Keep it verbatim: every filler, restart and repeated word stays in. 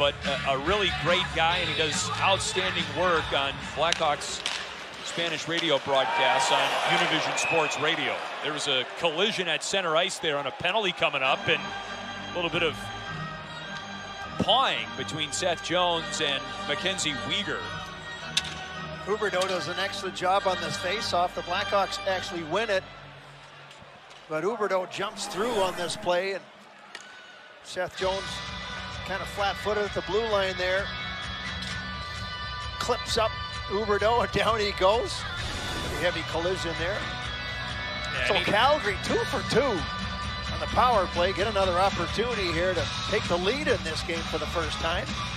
but a, a really great guy, and he does outstanding work on Blackhawks Spanish radio broadcasts on Univision Sports Radio. There was a collision at center ice there on a penalty coming up, and a little bit of pawing between Seth Jones and Mackenzie Weegar. Huberdeau does an excellent job on this face-off. The Blackhawks actually win it, but Huberdeau jumps through on this play, and Seth Jones kind of flat-footed at the blue line there. Clips up Huberdeau, and down he goes. Pretty heavy collision there. Yeah, so Calgary, two for two on the power play, get another opportunity here to take the lead in this game for the first time.